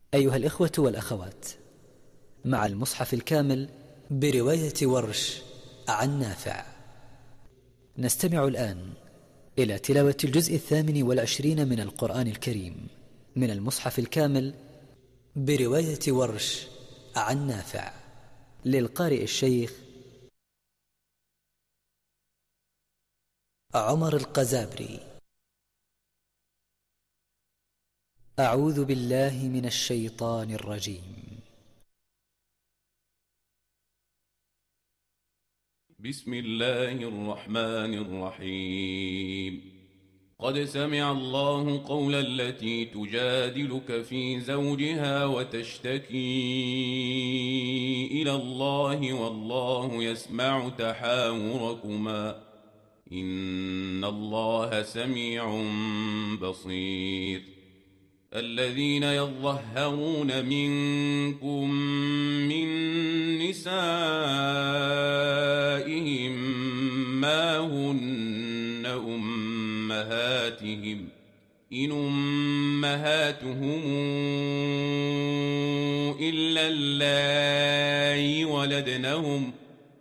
أيها الإخوة والأخوات، مع المصحف الكامل برواية ورش عن نافع، نستمع الآن إلى تلاوة الجزء 28 من القرآن الكريم من المصحف الكامل برواية ورش عن نافع، للقارئ الشيخ عمر القزابري. أعوذ بالله من الشيطان الرجيم. بسم الله الرحمن الرحيم. قد سمع الله قول التي تجادلك في زوجها وتشتكي إلى الله والله يسمع تحاوركما إن الله سميع بصير. الذين يظهرون منكم من نسائهم ما هن أمهاتهم إن أمهاتهم إلا اللائي ولدنهم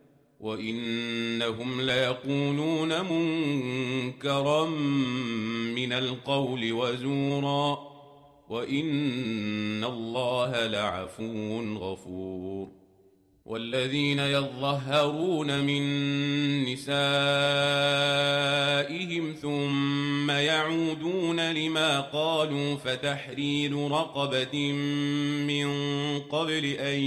وإنهم ليقولون منكرا من القول وزورا وإن الله لعفو غفور. والذين يظهرون من نسائهم ثم يعودون لما قالوا فتحرير رقبة من قبل أن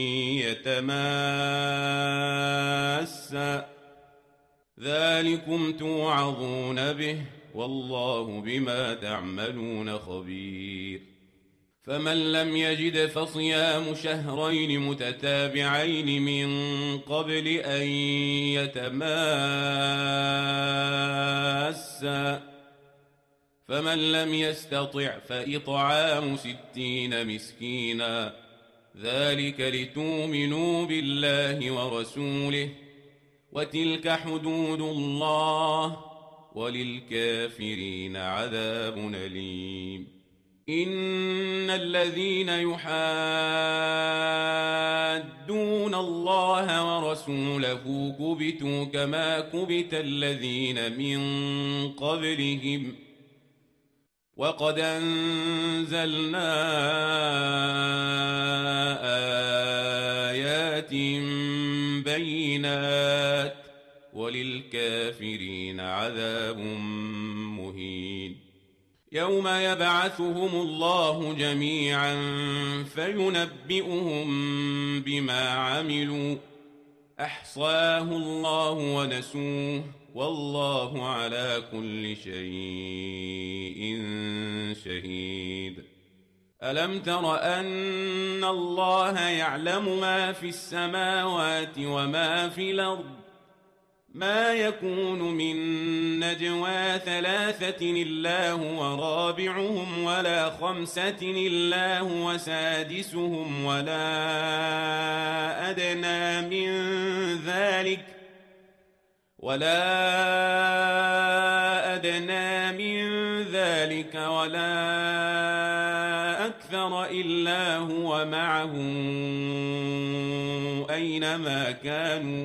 يتماسا ذلكم توعظون به والله بما تعملون خبير. فمن لم يجد فصيام شهرين متتابعين من قبل أن يتماسا فمن لم يستطع فإطعام 60 مسكينا ذلك لتؤمنوا بالله ورسوله وتلك حدود الله وللكافرين عذاب أليم. إن الذين يحادون الله ورسوله كبتوا كما كبت الذين من قبلهم وقد أنزلنا آيات بينات وللكافرين عذاب مهين. يوم يبعثهم الله جميعا فينبئهم بما عملوا أحصاه الله ونسوه والله على كل شيء شهيد. ألم تر أن الله يعلم ما في السماوات وما في الأرض ما يكون من نجوى 3 إلا هو رابعهم ولا 5 إلا هو سادسهم ولا أدنى من ذلك ولا أكثر إلا هو معهم أينما كانوا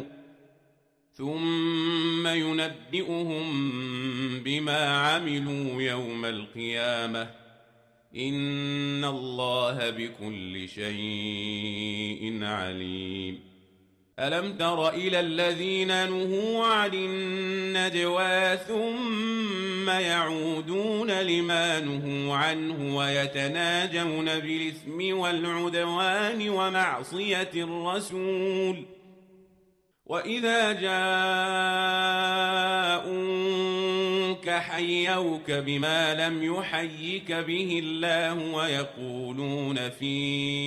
ثم ينبئهم بما عملوا يوم القيامة إن الله بكل شيء عليم. ألم تر إلى الذين نهوا عن النجوى ثم يعودون لما نهوا عنه ويتناجون بالإثم والعدوان ومعصية الرسول وإذا جاءوك حيوك بما لم يحيك به الله ويقولون في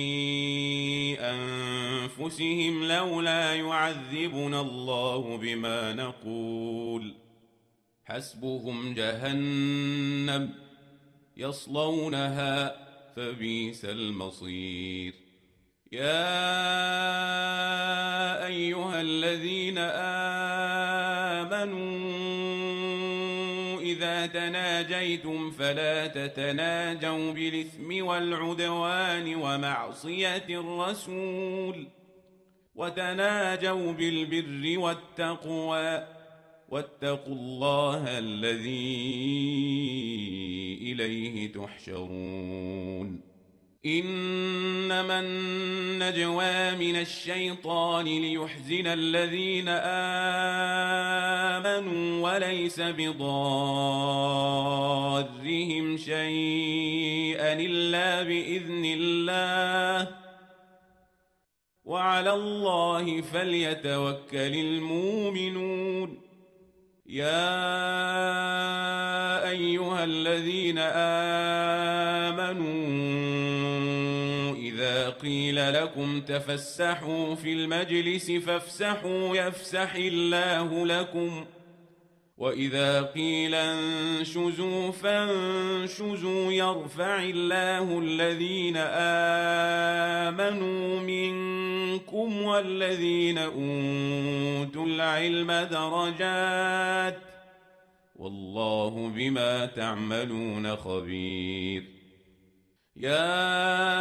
أنفسهم لولا يعذبنا الله بما نقول حسبهم جهنم يصلونها فبئس المصير. يا أيها الذين آمنوا إذا تناجيتم فلا تتناجوا بالإثم والعدوان ومعصية الرسول، وتناجوا بالبر والتقوى، واتقوا الله الذي إليه تحشرون. إنما النجوى من الشيطان ليحزن الذين آمنوا وليس بضارهم شيئا إلا بإذن الله، وعلى الله فليتوكل المؤمنون. يا أيها الذين آمنوا إذا قيل لكم تفسحوا في المجلس فافسحوا يفسح الله لكم، وإذا قيل انشزوا فانشزوا يرفع الله الذين آمنوا منكم والذين أوتوا العلم درجات، والله بما تعملون خبير. يا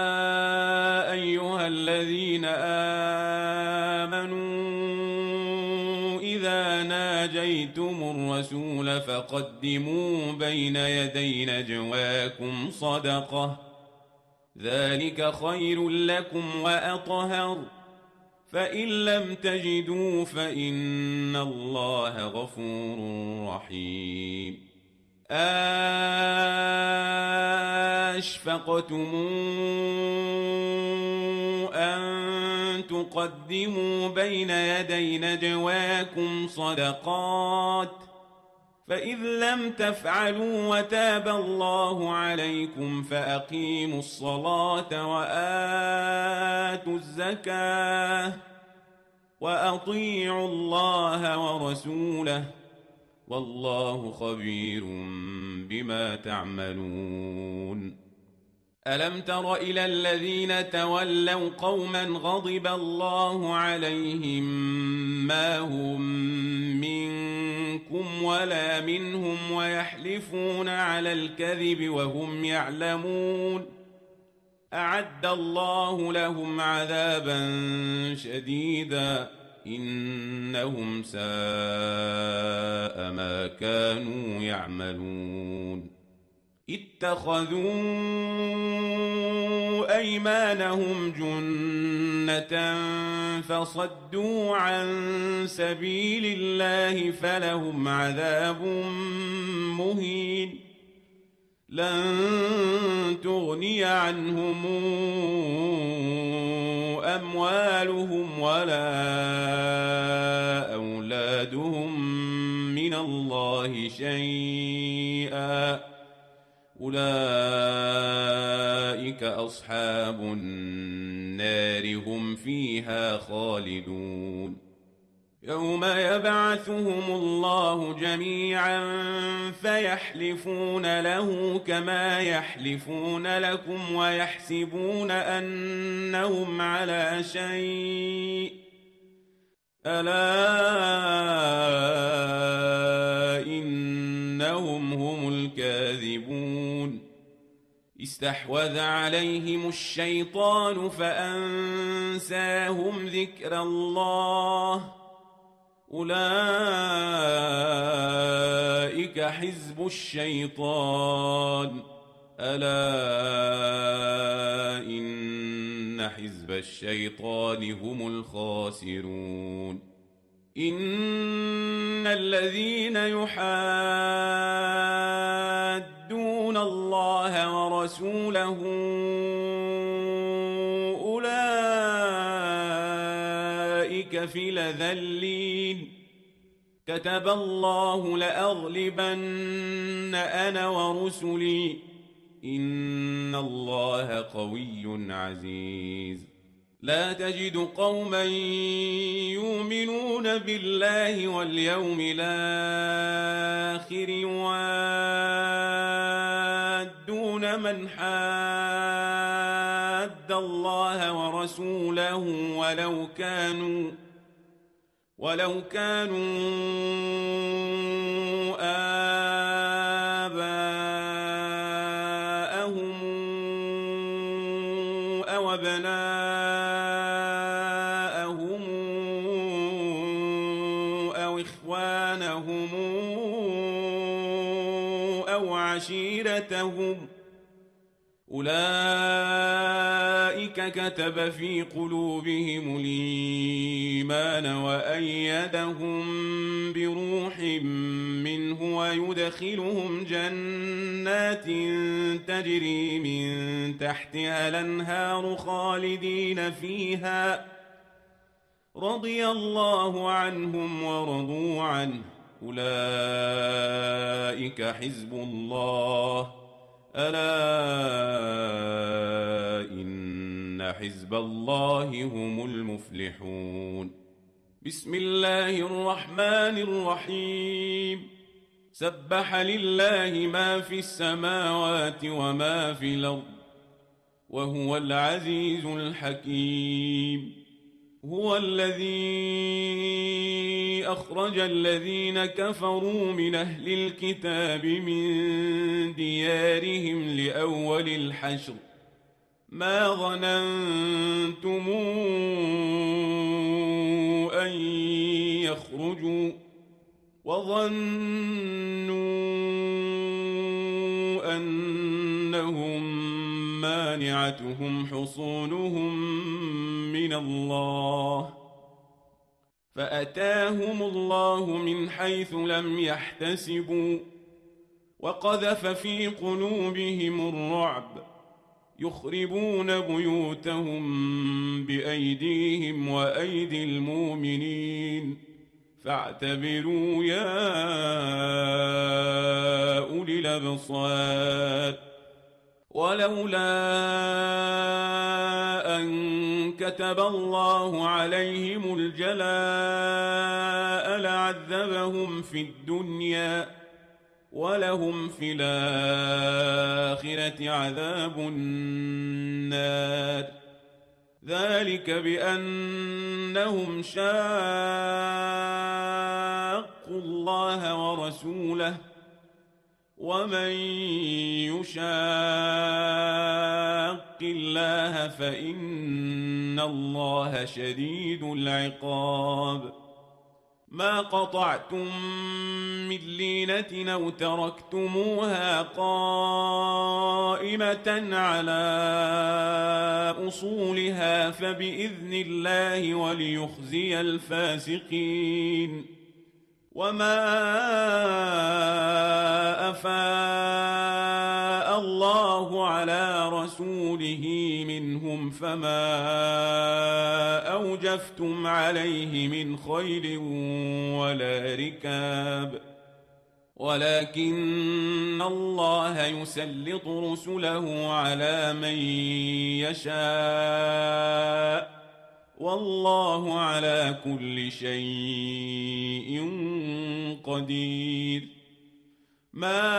أيها الذين آمنوا إذا ناجيتم الرسول فقدموا بين يدي نجواكم صدقة، ذلك خير لكم وأطهر، فإن لم تجدوا فإن الله غفور رحيم. أشفقتم أن تقدموا بين يدي نجواكم صدقات، فإذ لم تفعلوا وتاب الله عليكم فأقيموا الصلاة وآتوا الزكاة وأطيعوا الله ورسوله، والله خبير بما تعملون. ألم تر إلى الذين تولوا قوما غضب الله عليهم ما هم منكم ولا منهم ويحلفون على الكذب وهم يعلمون، أعد الله لهم عذابا شديدا إنهم ساء ما كانوا يعملون. اتخذوا أيمانهم جنة فصدوا عن سبيل الله فلهم عذاب مهين. لن تغني عنهم أموالهم ولا أولادهم من الله شيئا، أولئك أصحاب النار هم فيها خالدون. يوم يبعثهم الله جميعا فيحلفون له كما يحلفون لكم ويحسبون أنهم على شيء، ألا إنهم هم الكاذبون. استحوذ عليهم الشيطان فأنساهم ذكر الله، أولئك حزب الشيطان، ألا إن حزب الشيطان هم الخاسرون. إن الذين يحادون الله ورسوله أولئك في الأذلين. كتب الله لأغلبن أنا ورسلي إن الله قوي عزيز. لا تجد قوما يؤمنون بالله واليوم الآخر يوادون من حاد الله ورسوله ولو كانوا أو أبناءهم أو إخوانهم أو عشيرتهم أولئك كتب في قلوبهم الإيمان وأيدهم بروح منه ويدخلهم جنات تجري من تحتها الأنهار خالدين فيها رضي الله عنهم ورضوا عنه أولئك حزب الله ألا إن حزب الله هم المفلحون بسم الله الرحمن الرحيم سبح لله ما في السماوات وما في الأرض وهو العزيز الحكيم هو الذي أخرج الذين كفروا من أهل الكتاب من ديارهم لأول الحشر ما ظننتم أن يخرجوا وظنوا أنهم مانعتهم حصونهم من الله فأتاهم الله من حيث لم يحتسبوا وقذف في قلوبهم الرعب يخربون بيوتهم بأيديهم وأيدي المؤمنين فاعتبروا يا أولي الأبصار ولولا أن كتب الله عليهم الجلاء لعذبهم في الدنيا ولهم في الآخرة عذاب النار ذلك بأنهم شاقوا الله ورسوله ومن يشاق الله فإن الله شديد العقاب ما قطعتم من لينة أو تركتموها قائمة على أصولها فبإذن الله وليخزي الفاسقين وما أفاء الله على رسوله منهم فما أوجفتم عليه من خيل ولا ركاب ولكن الله يسلط رسله على من يشاء والله على كل شيء قدير ما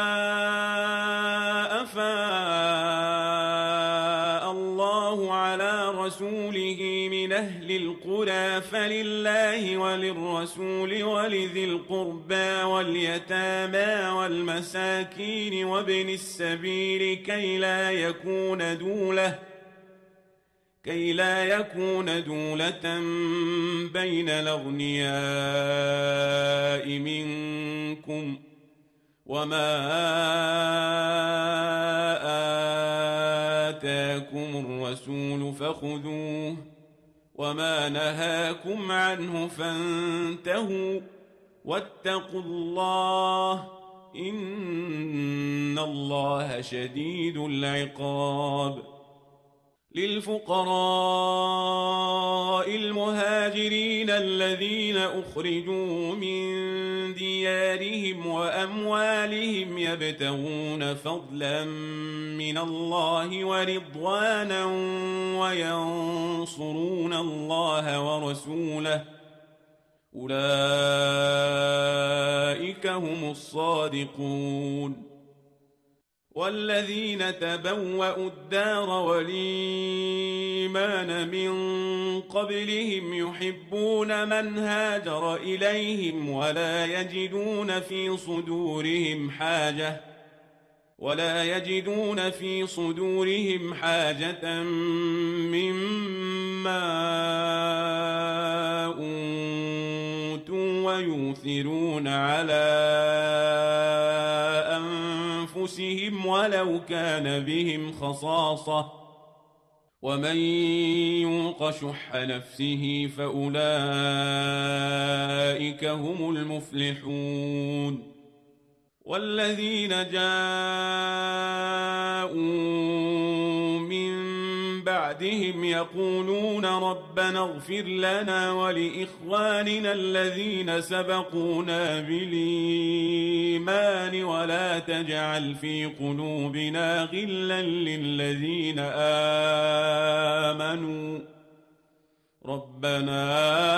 أفاء الله على رسوله من أهل القرى فلله وللرسول ولذي القربى واليتامى والمساكين وابن السبيل كي لا يكون دولة بين الأغنياء منكم وما آتاكم الرسول فخذوه وما نهاكم عنه فانتهوا واتقوا الله إن الله شديد العقاب للفقراء المهاجرين الذين أخرجوا من ديارهم وأموالهم يبتغون فضلا من الله ورضوانا وينصرون الله ورسوله أولئك هم الصادقون والذين تبوأوا الدار والإيمان من قبلهم يحبون من هاجر إليهم ولا يجدون في صدورهم حاجة ولا يجدون في صدورهم حاجة مما أوتوا ويؤثرون على أنفسهم ولو كان بهم خصاصة ومن يوق شح نفسه فأولئك هم المفلحون والذين جاءوا من بعدهم يقولون ربنا اغفر لنا ولإخواننا الذين سبقونا بالإيمان ولا تجعل في قلوبنا غلا للذين آمنوا ربنا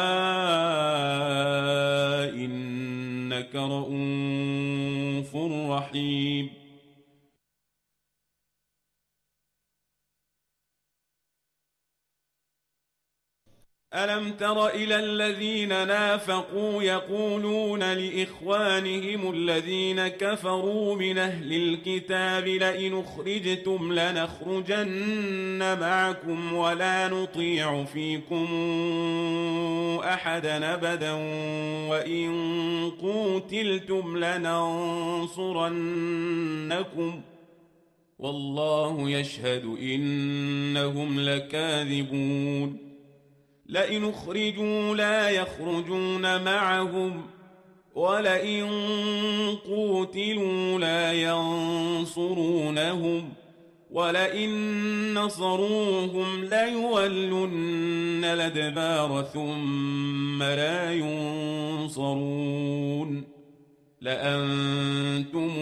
إنك رؤوف رحيم. ألم تر إلى الذين نافقوا يقولون لإخوانهم الذين كفروا من أهل الكتاب لئن أخرجتم لنخرجن معكم ولا نطيع فيكم أحدا أبدا وإن قوتلتم لننصرنكم والله يشهد إنهم لكاذبون. لئن أخرجوا لا يخرجون معهم ولئن قوتلوا لا ينصرونهم ولئن نصروهم ليولن الأدبار ثم لا ينصرون لأنتم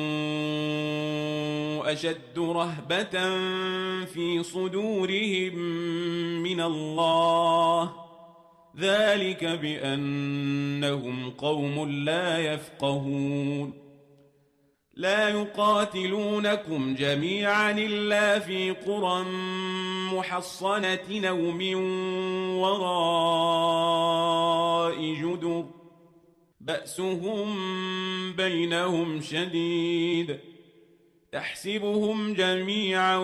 أشد رهبة في صدورهم من الله ذلك بأنهم قوم لا يفقهون. لا يقاتلونكم جميعا إلا في قرى محصنة أو من وراء جدر بأسهم بينهم شديد تحسبهم جميعا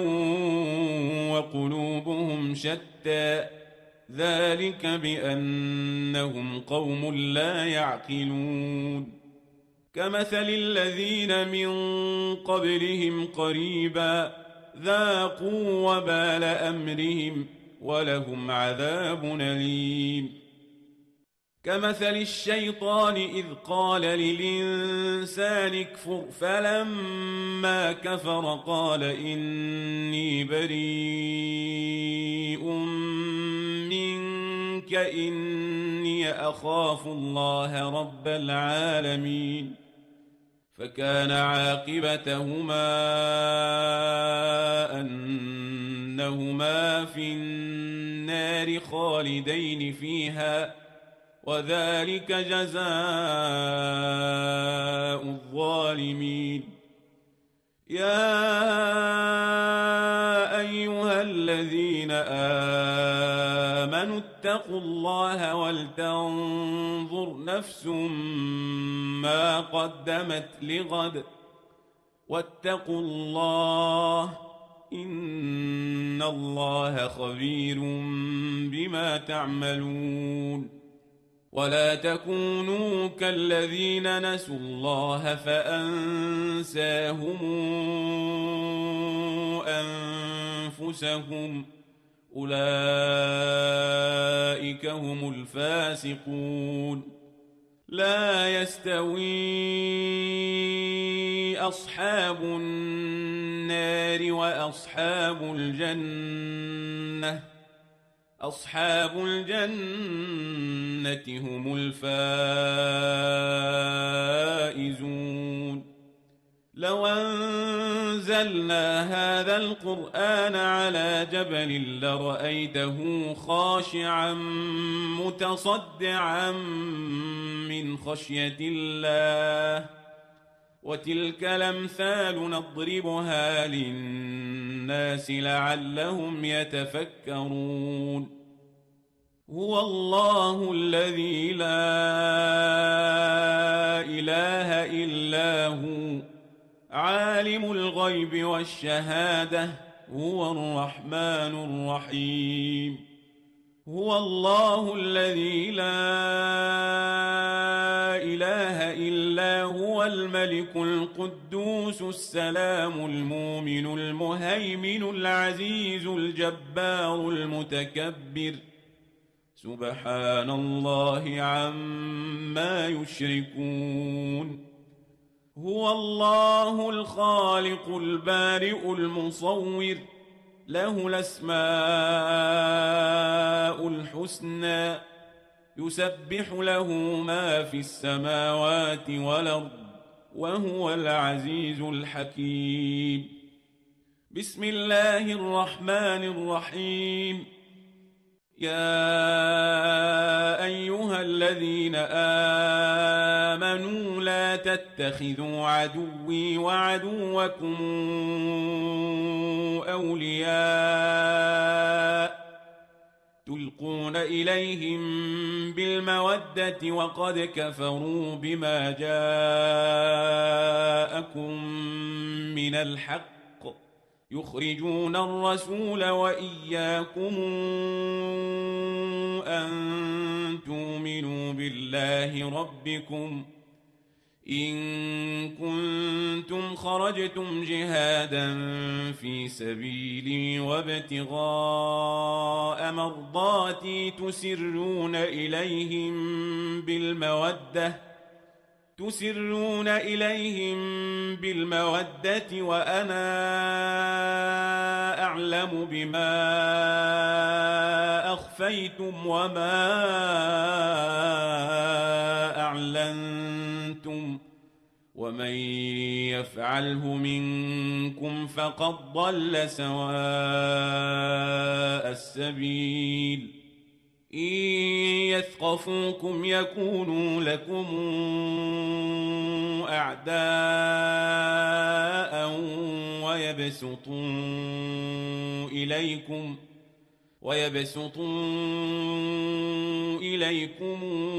وقلوبهم شتى ذلك بأنهم قوم لا يعقلون. كمثل الذين من قبلهم قريبا ذاقوا وبال أمرهم ولهم عذاب أليم. كمثل الشيطان إذ قال للإنسان اكفر فلما كفر قال إني بريء منك إني أخاف الله رب العالمين. فكان عاقبتهما أنهما في النار خالدين فيها وذلك جزاء الظالمين. يا أيها الذين آمنوا اتقوا الله ولتنظر نفس ما قدمت لغد واتقوا الله إن الله خبير بما تعملون. ولا تكونوا كالذين نسوا الله فأنساهم أنفسهم أولئك هم الفاسقون. لا يستوي أصحاب النار وأصحاب الجنة أصحاب الجنة هم الفائزون. لو أنزلنا هذا القرآن على جبل لرأيته خاشعا متصدعا من خشية الله وتلك الأمثال نضربها للناس لعلهم يتفكرون. هو الله الذي لا إله إلا هو عالم الغيب والشهادة هو الرحمن الرحيم. هو الله الذي لا إله إلا هو الملك القدوس السلام المؤمن المهيمن العزيز الجبار المتكبر سبحان الله عما يشركون. هو الله الخالق البارئ المصور له الأسماء الحسنى يسبح له ما في السماوات والأرض وهو العزيز الحكيم. بسم الله الرحمن الرحيم. يا أيها الذين آمنوا لا تتخذوا عدوي وعدوكم أولياء تلقون إليهم بالمودة وقد كفروا بما جاءكم من الحق يخرجون الرسول وإياكم أن تؤمنوا بالله ربكم إن كنتم خرجتم جهادا في سبيلي وابتغاء مرضاتي تسرون إليهم بالمودة وأنا أعلم بما أخفيتم وما أعلنتم ومن يفعله منكم فقد ضل سواء السبيل. إن يثقفوكم يكونوا لكم أعداء ويبسطوا إليكم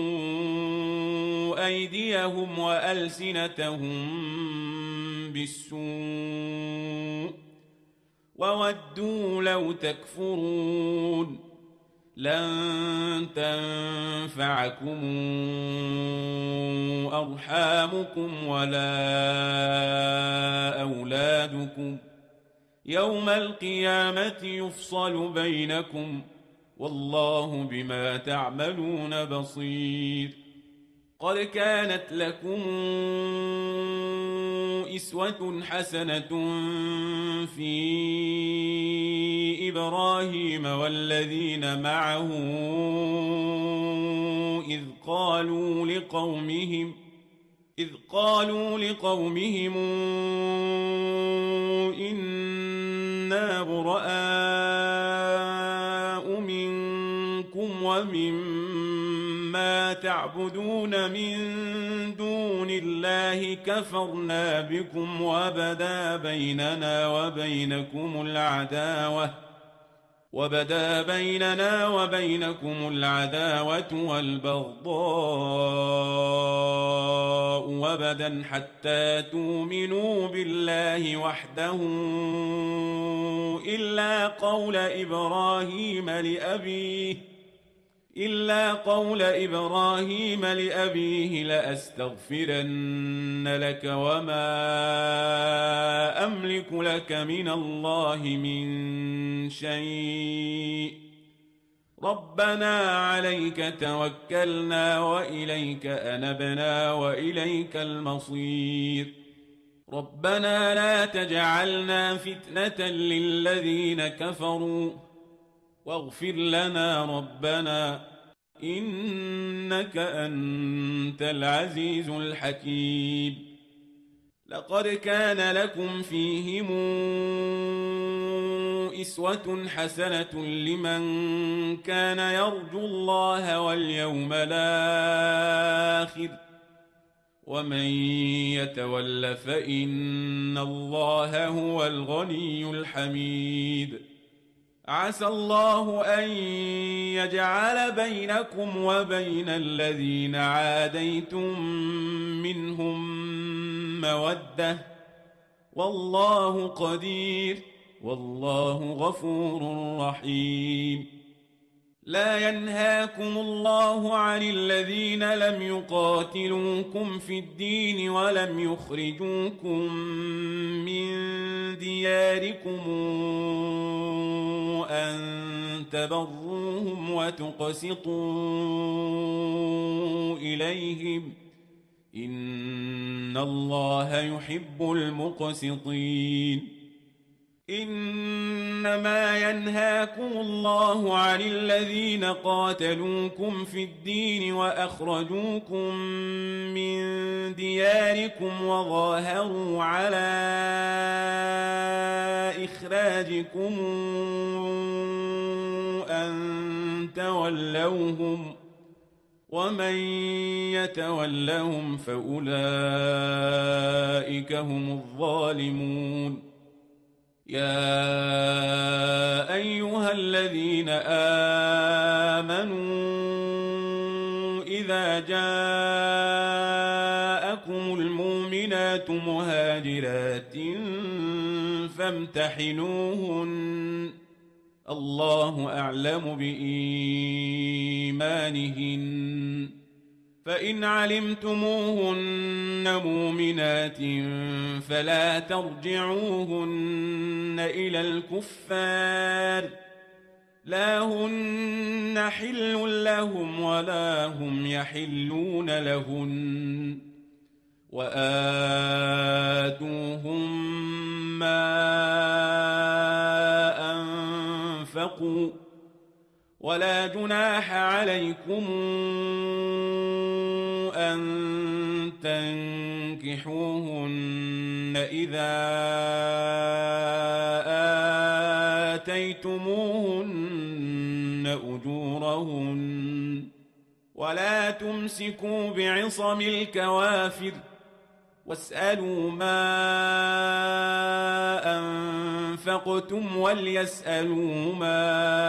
أيديهم وألسنتهم بالسوء وودوا لو تكفرون. لن تنفعكم أرحامكم ولا أولادكم يوم القيامة يفصل بينكم والله بما تعملون بصير. قد كانت لكم أسوة حسنة في إبراهيم والذين معه إذ قالوا لقومهم إنا براء منكم ومما تعبدون من دون الله كفرنا بكم وبدا بيننا وبينكم العداوة والبغضاء وبدا حتى تؤمنوا بالله وحده إلا قول إبراهيم لأبيه لأستغفرن لك وما أملك لك من الله من شيء ربنا عليك توكلنا وإليك أنبنا وإليك المصير. ربنا لا تجعلنا فتنة للذين كفروا واغفر لنا ربنا إنك أنت العزيز الحكيم. لقد كان لكم فيهم أسوة حسنة لمن كان يرجو الله واليوم الآخر ومن يتول فإن الله هو الغني الحميد. عسى الله أن يجعل بينكم وبين الذين عاديتم منهم مودة والله قدير والله غفور رحيم. لا ينهاكم الله عن الذين لم يقاتلوكم في الدين ولم يخرجوكم من دياركم أن تبروهم وتقسطوا إليهم إن الله يحب المقسطين. إنما ينهاكم الله عن الذين قاتلوكم في الدين وأخرجوكم من دياركم وظاهروا على إخراجكم أن تولوهم ومن يتولهم فأولئك هم الظالمون. يا أيها الذين آمنوا إذا جاءكم المؤمنات مهاجرات فامتحنوهن الله أعلم بإيمانهن فإن علمتموهن مؤمنات فلا ترجعوهن إلى الكفار لا هن حل لهم ولا هم يحلون لهن وآتوهم ما أنفقوا ولا جناح عليكم أن تنكحوهن إذا آتيتموهن أجورهن ولا تمسكوا بعصم الكوافر واسألوا ما أنفقتم وليسألوا ما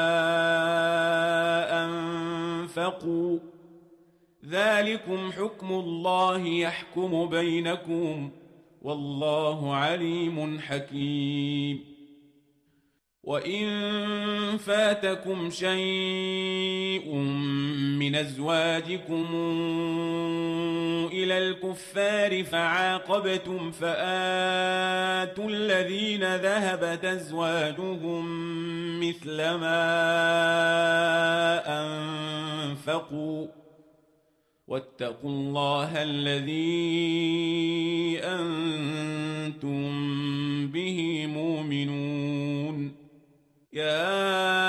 أنفقوا ذلكم حكم الله يحكم بينكم والله عليم حكيم. وإن فاتكم شيء من أزواجكم إلى الكفار فعاقبتم فآتوا الذين ذهبت أزواجهم مثل ما أنفقوا واتقوا الله الذي أنتم به مؤمنون. يا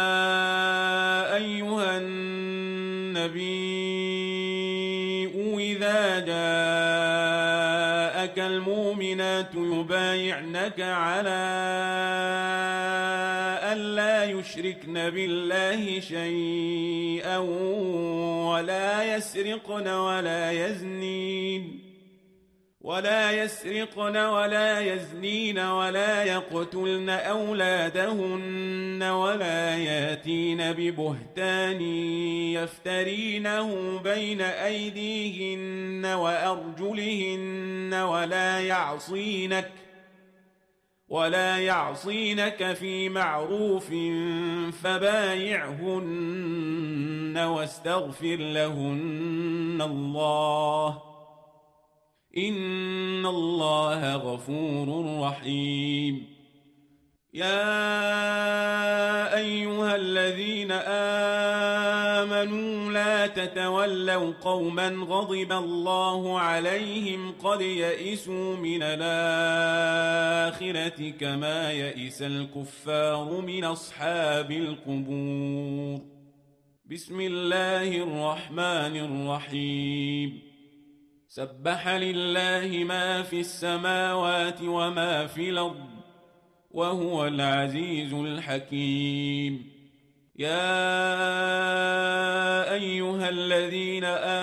أيها النبي إذا جاءك المؤمنات يبايعنك على ألا يشركن بالله شيئا ولا يسرقن ولا يزنين ولا يقتلن أولادهن ولا ياتين ببهتان يفترينه بين أيديهن وأرجلهن ولا يعصينك في معروف فبايعهن واستغفر لهن الله إن الله غفور رحيم. يا أيها الذين آمنوا لا تتولوا قوما غضب الله عليهم قد يئسوا من الآخرة كما يئس الكفار من أصحاب القبور. بسم الله الرحمن الرحيم. سبح لله ما في السماوات وما في الأرض وهو العزيز الحكيم. يا أيها الذين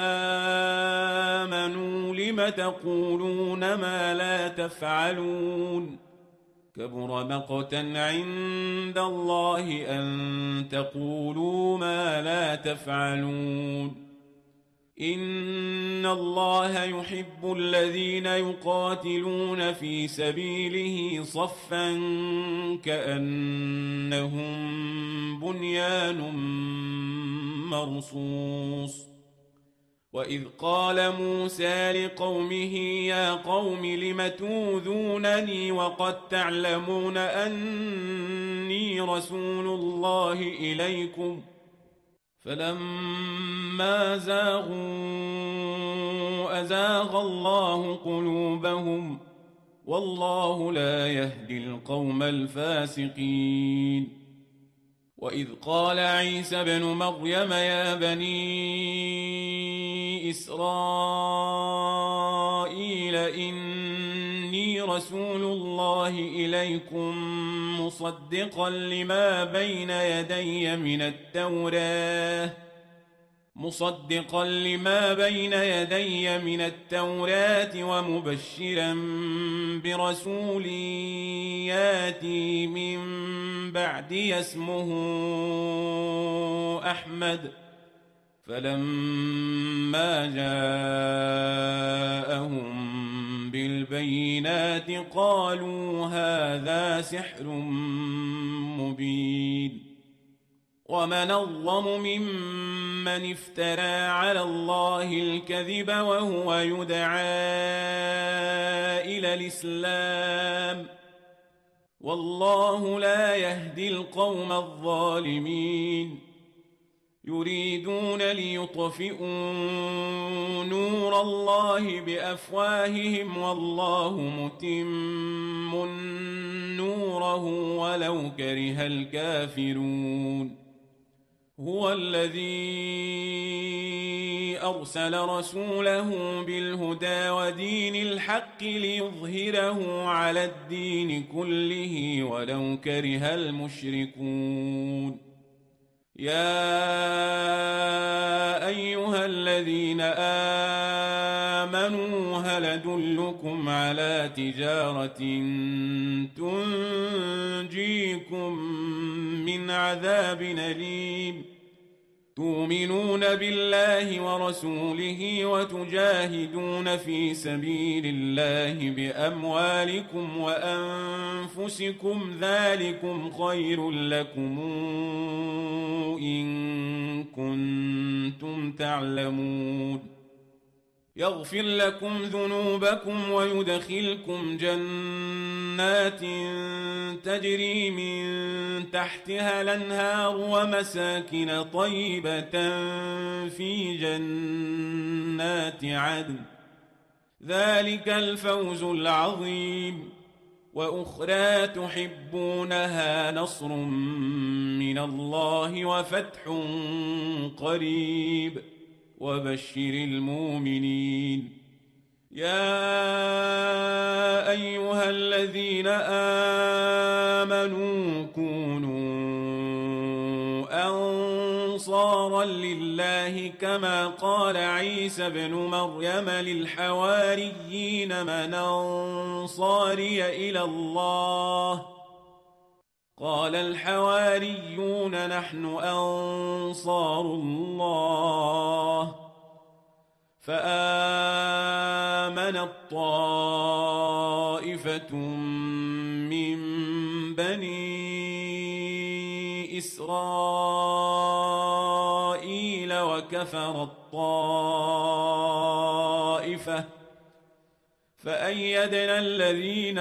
آمنوا لم تقولون ما لا تفعلون كبر مقتا عند الله أن تقولوا ما لا تفعلون. إن الله يحب الذين يقاتلون في سبيله صفا كأنهم بنيان مرصوص. وإذ قال موسى لقومه يا قوم لم توذونني وقد تعلمون أني رسول الله إليكم فلما زاغوا أزاغ الله قلوبهم والله لا يهدي القوم الفاسقين. وإذ قال عيسى بن مريم يا بني إسرائيل إني رسول الله إليكم مصدقا لما بين يدي من التوراة ومبشرا برسول ياتي من بعدي اسمه أحمد. فلما جاءهم بالبينات قالوا هذا سحر مبين. ومن أظلم ممن افترى على الله الكذب وهو يدعى إلى الإسلام والله لا يهدي القوم الظالمين. يريدون ليطفئوا نور الله بأفواههم والله متم نوره ولو كره الكافرون. هو الذي أرسل رسوله بالهدى ودين الحق ليظهره على الدين كله ولو كره المشركون. يا أيها الذين آمنوا هل أدلكم على تجارة تنجيكم من عذاب أليم تؤمنون بالله ورسوله وتجاهدون في سبيل الله بأموالكم وأنفسكم ذلكم خير لكم إن كنتم تعلمون. يغفر لكم ذنوبكم ويدخلكم جنات تجري من تحتها الأنهار ومساكن طيبة في جنات عدن ذلك الفوز العظيم. وأخرى تحبونها نصر من الله وفتح قريب وبشر المؤمنين. يا أيها الذين آمنوا كونوا أنصارا لله كما قال عيسى بن مريم للحواريين من أنصاري إلى الله قال الحواريون نحن أنصار الله. فآمنت طائفة من بني إسرائيل وكفرت طائفة فأيدنا الذين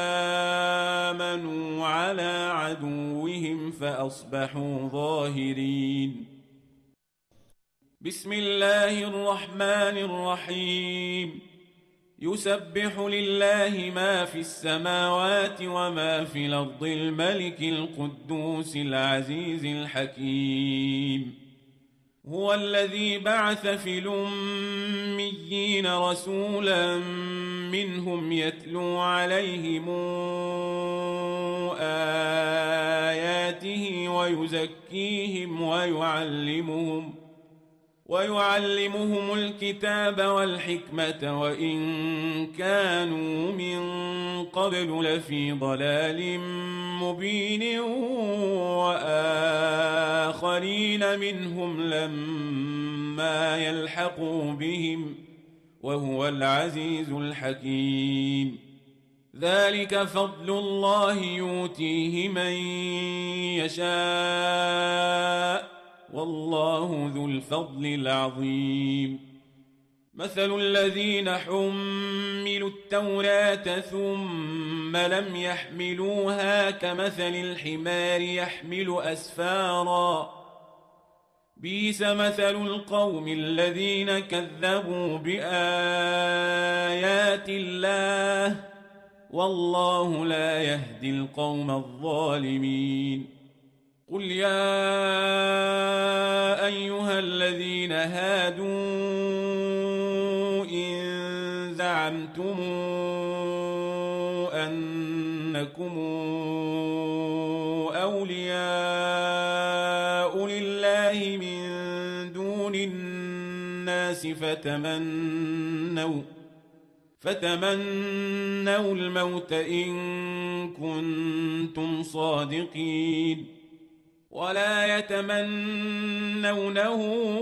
آمنوا على عدوهم فأصبحوا ظاهرين. بسم الله الرحمن الرحيم. يسبح لله ما في السماوات وما في الأرض الملك القدوس العزيز الحكيم. هو الذي بعث في الأميين رسولا منهم يتلو عليهم آياته ويزكيهم ويعلمهم الكتاب والحكمة وإن كانوا من قبل لفي ضلال مبين وآخرين منهم لما ما يلحقوا بهم وهو العزيز الحكيم ذلك فضل الله يؤتيه من يشاء والله ذو الفضل العظيم مثل الذين حملوا التوراة ثم لم يحملوها كمثل الحمار يحمل أسفارا بئس مثل القوم الذين كذبوا بآيات الله والله لا يهدي القوم الظالمين قل يا أيها الذين هادوا إن زعمتم أنكم أولياء لله من دون الناس فتمنوا الموت إن كنتم صادقين ولا يتمنونه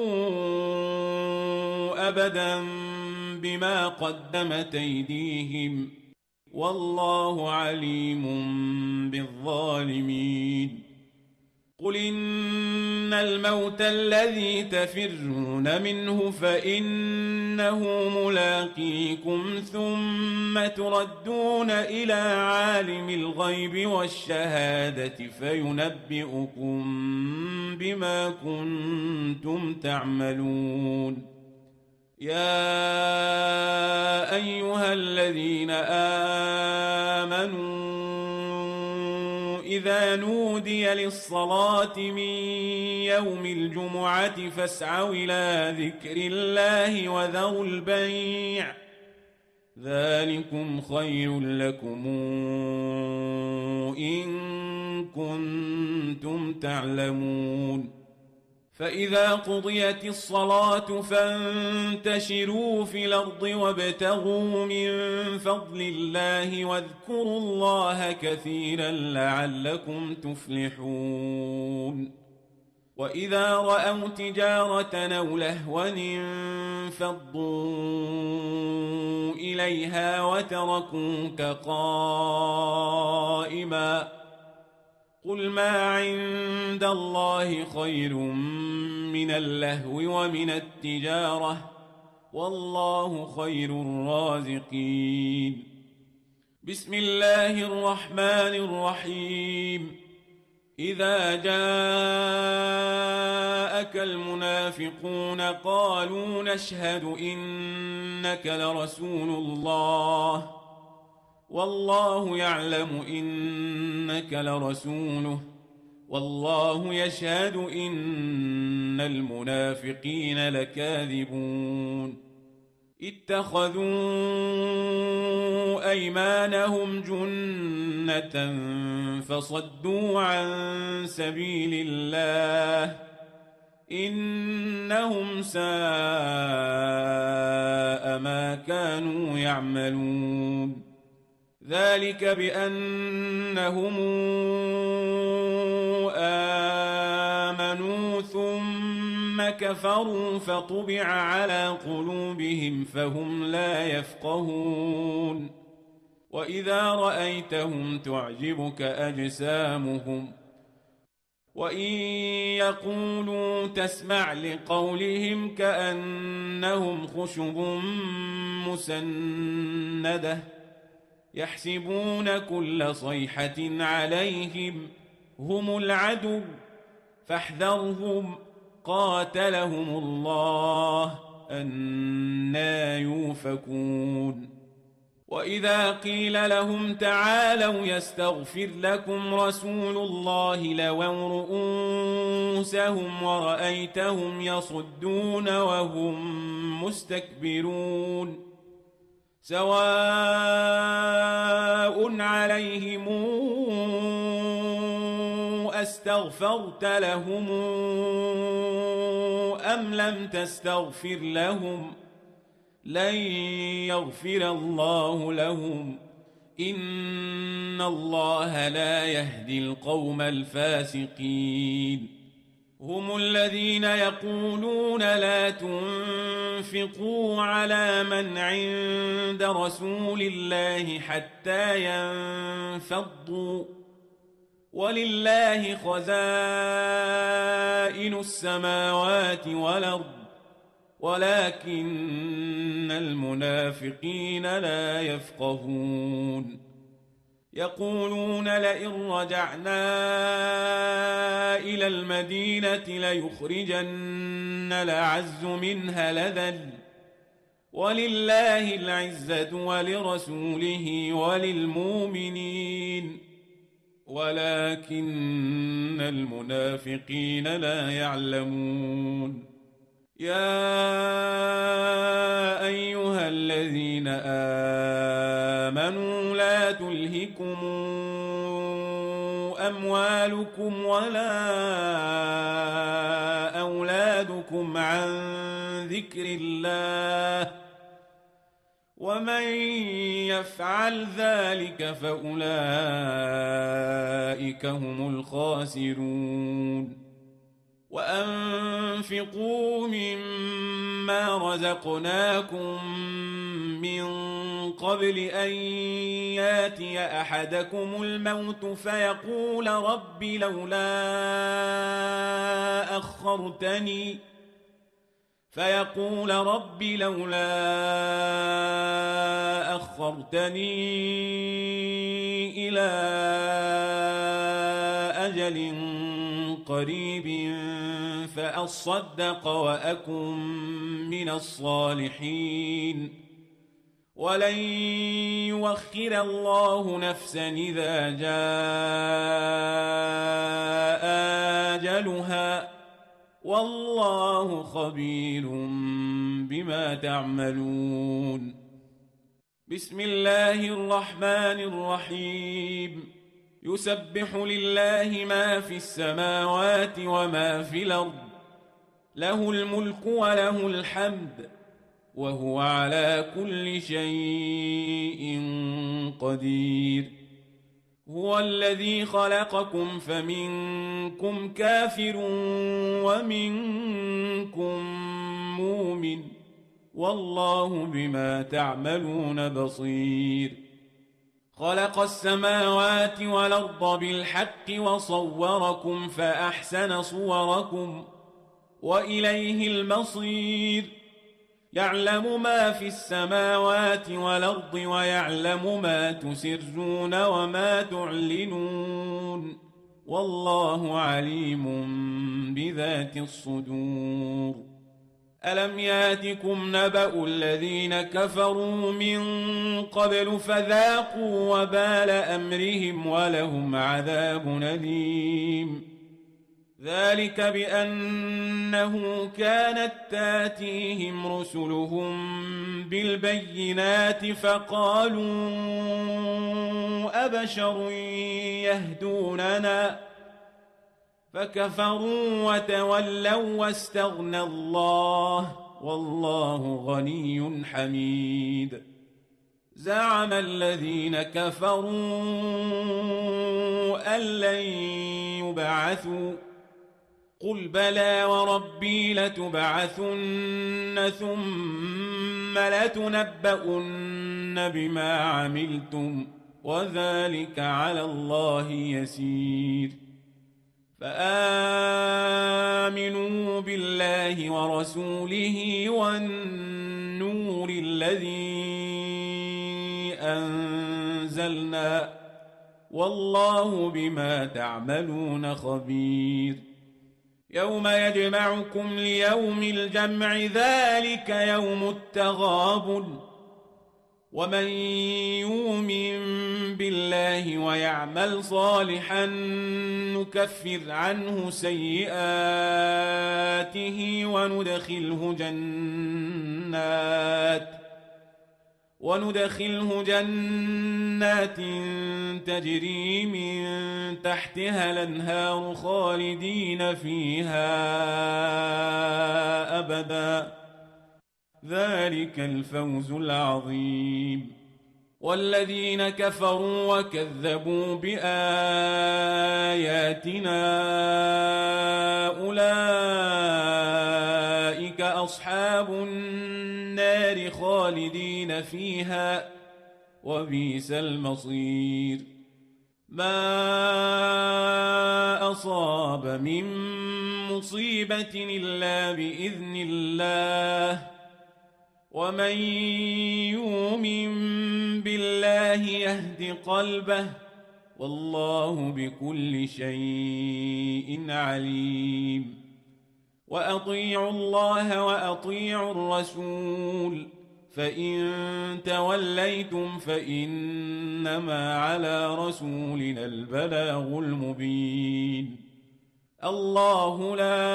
أبدا بما قدمت أيديهم والله عليم بالظالمين قل إن الموت الذي تفرون منه فإنه ملاقيكم ثم تردون إلى عالم الغيب والشهادة فينبئكم بما كنتم تعملون يا أيها الذين آمنوا إذا نودي للصلاة من يوم الجمعة فاسعوا إلى ذكر الله وذروا البيع ذلكم خير لكم إن كنتم تعلمون فإذا قضيت الصلاة فانتشروا في الأرض وابتغوا من فضل الله واذكروا الله كثيرا لعلكم تفلحون وإذا رأوا تجارة أو لهوا انفضوا إليها وتركوك قائما قل ما عند الله خير من اللهو ومن التجارة والله خير الرازقين بسم الله الرحمن الرحيم إذا جاءك المنافقون قالوا نشهد إنك لرسول الله والله يعلم إنك لرسوله والله يشهد إن المنافقين لكاذبون اتخذوا أيمانهم جنة فصدوا عن سبيل الله إنهم ساء ما كانوا يعملون ذلك بأنهم آمنوا ثم كفروا فطبع على قلوبهم فهم لا يفقهون وإذا رأيتهم تعجبك أجسامهم وإن يقولوا تسمع لقولهم كأنهم خشب مسندة يحسبون كل صيحة عليهم هم العدو فاحذرهم قاتلهم الله أنى يؤفكون وإذا قيل لهم تعالوا يستغفر لكم رسول الله لووا رؤوسهم ورأيتهم يصدون وهم مستكبرون سواء عليهم أستغفرت لهم أم لم تستغفر لهم لن يغفر الله لهم إن الله لا يهدي القوم الفاسقين هم الذين يقولون لا تنفقوا على من عند رسول الله حتى ينفضوا ولله خزائن السماوات والأرض ولكن المنافقين لا يفقهون يقولون لئن رجعنا إلى المدينة ليخرجن الأعز منها الأذل ولله العزة ولرسوله وللمؤمنين ولكن المنافقين لا يعلمون يا أيها الذين آمنوا لا تلهكم أموالكم ولا أولادكم عن ذكر الله ومن يفعل ذلك فأولئك هم الخاسرون وأنفقوا مما رزقناكم من قبل أن ياتي أحدكم الموت فيقول رب لولا أخرتني إلى أجل قريب فأصدق وأكن من الصالحين ولن يؤخر الله نفسا إذا جاء أجلها والله خبير بما تعملون بسم الله الرحمن الرحيم يسبح لله ما في السماوات وما في الأرض له الملك وله الحمد وهو على كل شيء قدير هو الذي خلقكم فمنكم كافر ومنكم مؤمن والله بما تعملون بصير خلق السماوات والأرض بالحق وصوركم فأحسن صوركم وإليه المصير يعلم ما في السماوات والأرض ويعلم ما تسرون وما تعلنون والله عليم بذات الصدور ألم ياتكم نبأ الذين كفروا من قبل فذاقوا وبال أمرهم ولهم عذاب أليم ذلك بأنه كانت تاتيهم رسلهم بالبينات فقالوا أبشر يهدوننا فكفروا وتولوا واستغنى الله والله غني حميد زعم الذين كفروا أن لن يبعثوا قل بلى وربي لتبعثن ثم لتنبؤن بما عملتم وذلك على الله يسير فآمنوا بالله ورسوله والنور الذي أنزلنا والله بما تعملون خبير يوم يجمعكم ليوم الجمع ذلك يوم التغابن ومن يؤمن بالله ويعمل صالحا نكفر عنه سيئاته وندخله جنات تجري من تحتها الأنهار خالدين فيها أبدا ذلك الفوز العظيم والذين كفروا وكذبوا بآياتنا أولئك أصحاب النار خالدين فيها وبئس المصير ما أصاب من مصيبة إلا بإذن الله ومن يؤمن بالله يهد قلبه والله بكل شيء عليم وأطيعوا الله وأطيعوا الرسول فإن توليتم فإنما على رسولنا البلاغ المبين الله لا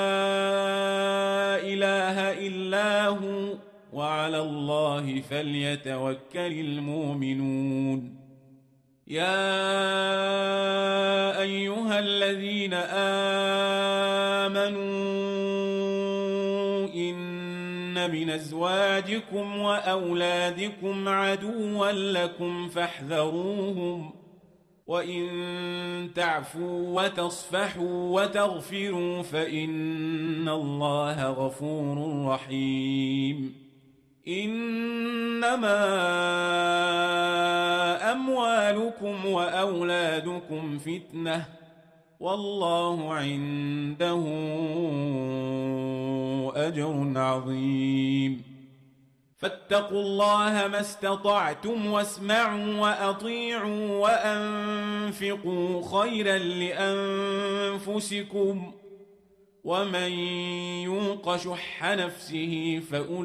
إله إلا هو وعلى الله فليتوكل المؤمنون يا أيها الذين آمنوا إن من أزواجكم وأولادكم عدوا لكم فاحذروهم وإن تعفوا وتصفحوا وتغفروا فإن الله غفور رحيم إنما أموالكم وأولادكم فتنة والله عنده أجر عظيم فاتقوا الله ما استطعتم واسمعوا وأطيعوا وأنفقوا خيرا لأنفسكم ومن يوق شح نفسه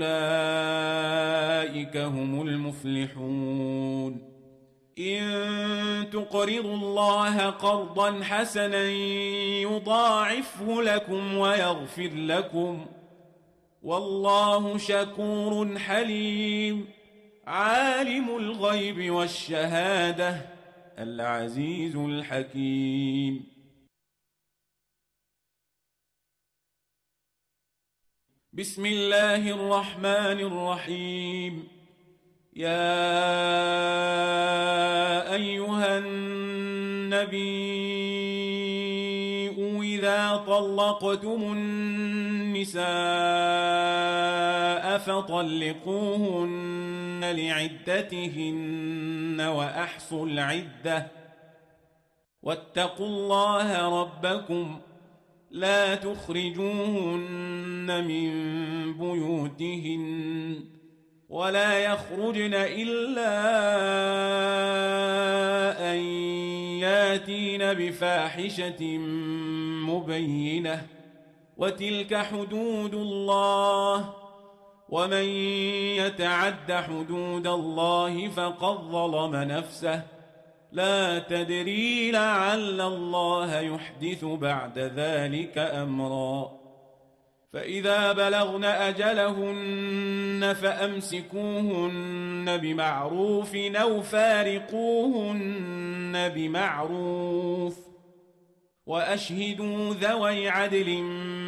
فأولئك هم المفلحون إن تقرضوا الله قرضا حسنا يضاعفه لكم ويغفر لكم والله شكور حليم عالم الغيب والشهادة العزيز الحكيم بسم الله الرحمن الرحيم يا أيها النبي إذا طلقتم النساء فطلقوهن لعدتهن وأحصوا العدة واتقوا الله ربكم لا تخرجوهن من بيوتهن ولا يخرجن إلا أن ياتين بفاحشة مبينة وتلك حدود الله ومن يتعد حدود الله فقد ظلم نفسه لا تدري لعل الله يحدث بعد ذلك أمرا فإذا بلغن أجلهن فأمسكوهن بمعروف أو فارقوهن بمعروف وأشهدوا ذوي عدل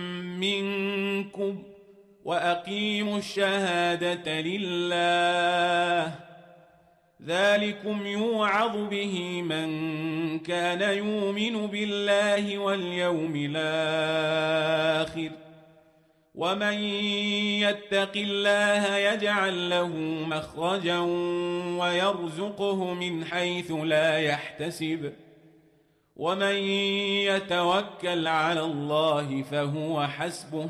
منكم وأقيموا الشهادة لله ذلكم يوعظ به من كان يؤمن بالله واليوم الآخر ومن يتق الله يجعل له مخرجا ويرزقه من حيث لا يحتسب ومن يتوكل على الله فهو حسبه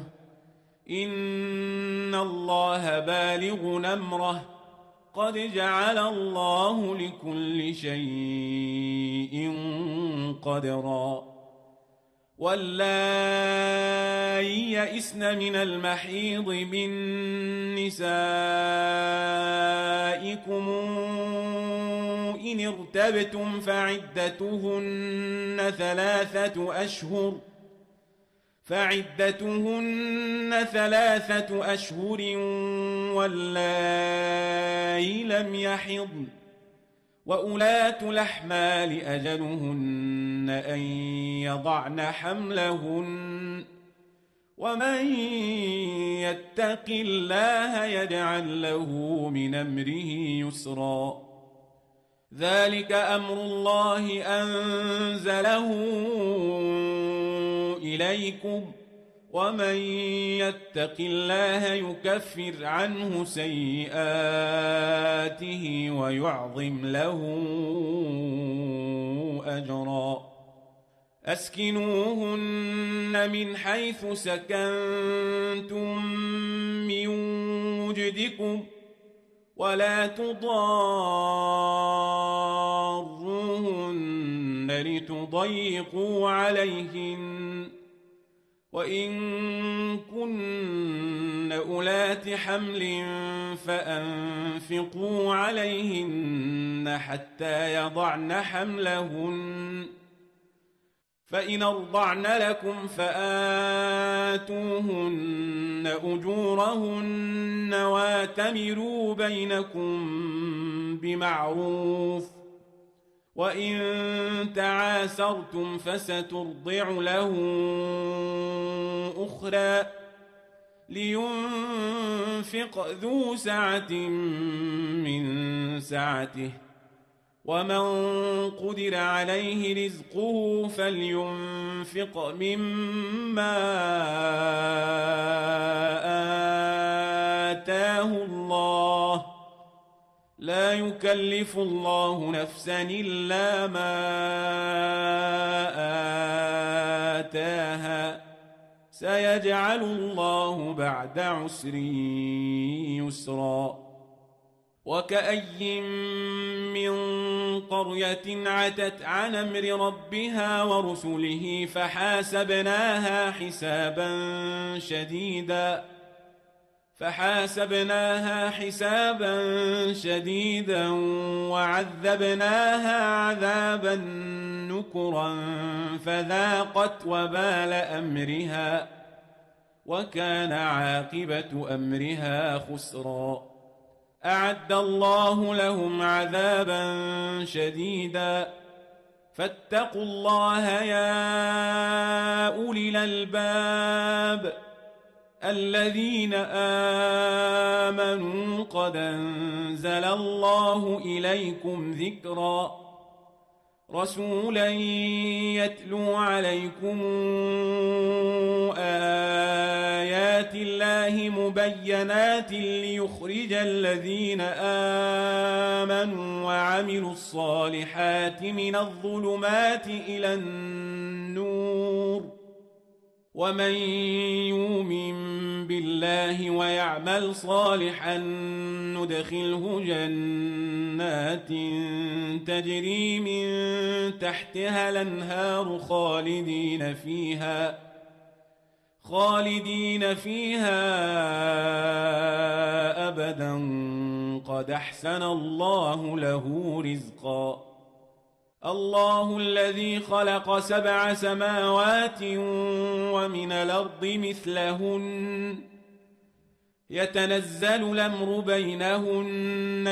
إن الله بالغ أمره قد جعل الله لكل شيء قدرا واللائي يئسن من المحيض من نسائكم إن ارتبتم فعدتهن ثلاثة أشهر واللائي لم يحضن وأولاة الأحمال أجلهن أن يضعن حملهن ومن يتق الله يجعل له من أمره يسرا ذلك أمر الله أنزله إليكم ومن يتق الله يكفر عنه سيئاته ويعظم له أجرا أسكنوهن من حيث سكنتم من وجدكم ولا تضاروهن لتضيقوا عليهن وإن كن أولات حمل فأنفقوا عليهن حتى يضعن حملهن فإن أرضعن لكم فآتوهن أجورهن واتمروا بينكم بمعروف وإن تعاسرتم فسترضع له أخرى لينفق ذو سعة من سعته ومن قدر عليه رزقه فلينفق مما آتاه الله لا يكلف الله نفسا إلا ما آتاها سيجعل الله بعد عسر يسرا وكأي من قرية عتت عن أمر ربها ورسله فحاسبناها حسابا شديدا وعذبناها عذابا نكرا فذاقت وبال أمرها وكان عاقبة أمرها خسرا أعد الله لهم عذابا شديدا فاتقوا الله يا أولي الألباب الذين آمنوا قد أنزل الله إليكم ذكرا رسولا يتلو عليكم آيات الله مبينات ليخرج الذين آمنوا وعملوا الصالحات من الظلمات إلى النور ومن يؤمن بالله ويعمل صالحا ندخله جنات تجري من تحتها الأنهار خالدين فيها أبدا قد أحسن الله له رزقا الله الذي خلق 7 سماوات ومن الأرض مثلهن يتنزل الأمر بينهن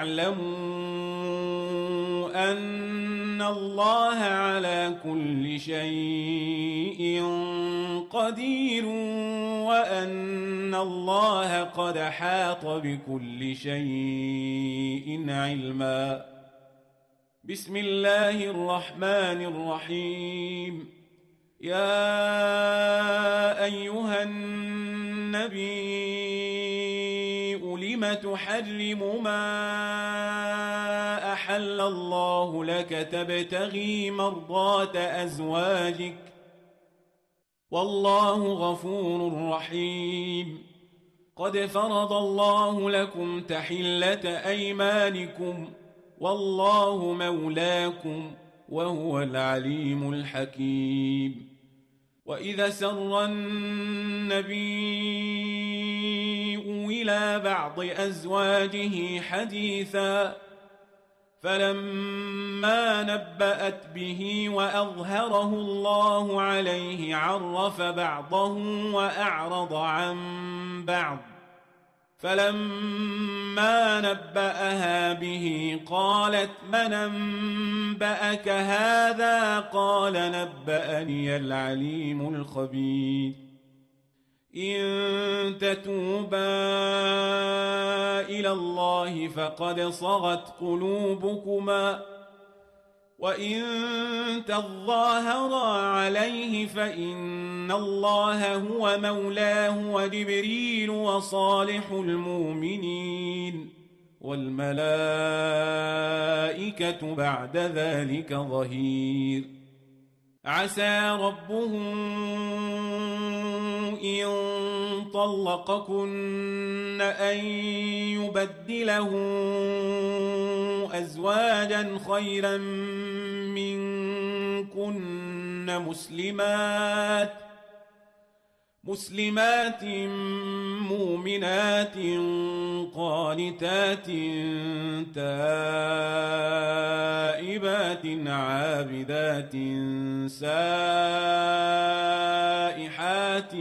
لتعلموا أن الله على كل شيء قدير وأن الله قد أحاط بكل شيء علما بسم الله الرحمن الرحيم يا أيها النبي لم تحرم ما أحل الله لك تبتغي مرضات أزواجك والله غفور رحيم قد فرض الله لكم تحلة أيمانكم والله مولاكم وهو العليم الحكيم وإذا سر النبي إلى بعض أزواجه حديثا فلما نبأت به وأظهره الله عليه عرف بعضه وأعرض عن بعض فلما نبأها به قالت من أنبأك هذا قال نبأني العليم الخبير إن تتوبا إلى الله فقد صغت قلوبكما، وإن تظاهرا عليه فإن الله هو مولاه وجبريل وصالح المؤمنين والملائكة بعد ذلك ظهير. عسى ربه إن طلقكن أن يبدله أزواجا خيرا منكن مسلمات مؤمنات قانتات تائبات عابدات سائحات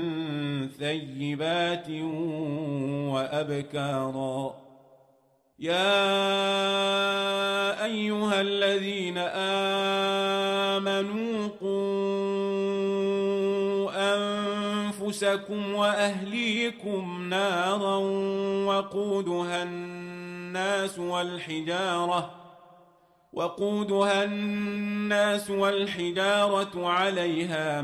ثيبات وأبكارا. يا أيها الذين آمنوا قوا أنفسكم وأهليكم نارا وقودها الناس والحجارة عليها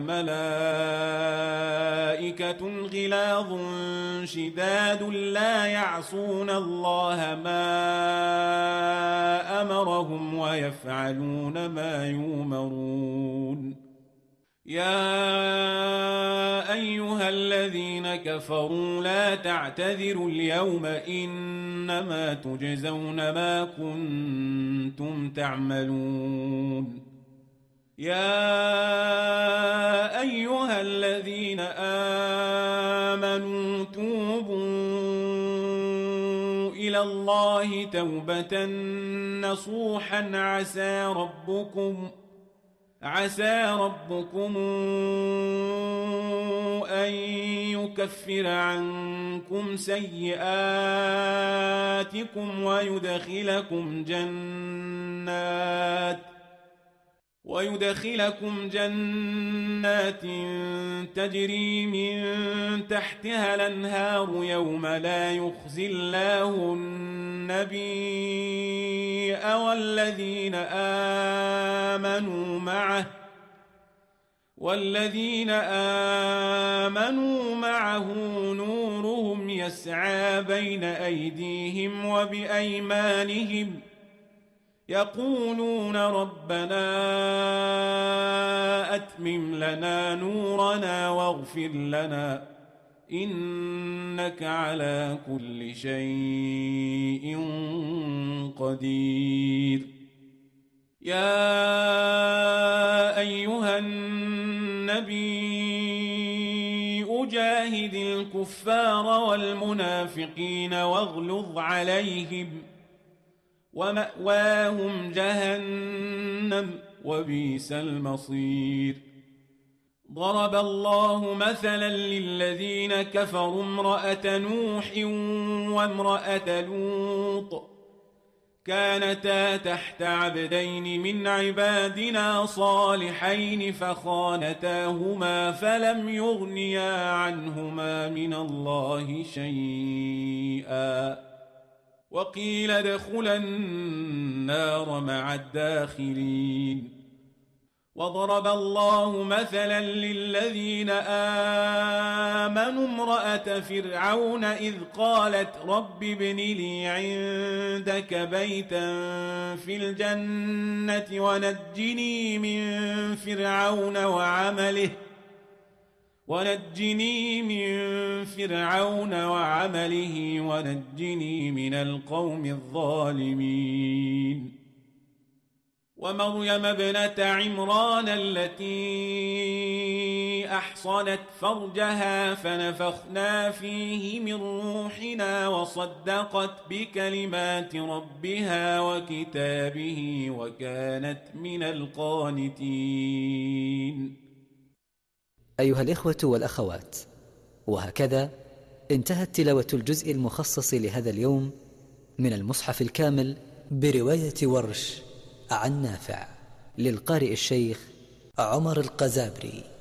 ملائكة غلاظ شداد لا يعصون الله ما أمرهم ويفعلون ما يؤمرون. يا أيها الذين كفروا لا تعتذروا اليوم إنما تجزون ما كنتم تعملون. يا أيها الذين آمنوا توبوا إلى الله توبة نصوحا عسى ربكم أن يكفر عنكم سيئاتكم ويدخلكم جنات تجري من تحتها الأنهار يوم لا يخزي الله النبي والذين آمنوا معه نورهم يسعى بين أيديهم وبأيمانهم يقولون ربنا أتمم لنا نورنا واغفر لنا إنك على كل شيء قدير. يا أيها النبي أجاهد الكفار والمنافقين واغلظ عليهم ومأواهم جهنم وبئس المصير. ضرب الله مثلا للذين كفروا امرأة نوح وامرأة لوط كانتا تحت عبدين من عبادنا صالحين فخانتاهما فلم يغنيا عنهما من الله شيئا وقيل ادخلا النار مع الداخلين. وضرب الله مثلا للذين آمنوا امرأة فرعون إذ قالت رب ابن لي عندك بيتا في الجنة ونجني من فرعون وعمله ونجني من القوم الظالمين. ومريم ابنة عمران التي أحصنت فرجها فنفخنا فيه من روحنا وصدقت بكلمات ربها وكتابه وكانت من القانتين. أيها الإخوة والأخوات، وهكذا انتهت تلاوة الجزء المخصص لهذا اليوم من المصحف الكامل برواية ورش عن نافع للقارئ الشيخ عمر القزابري.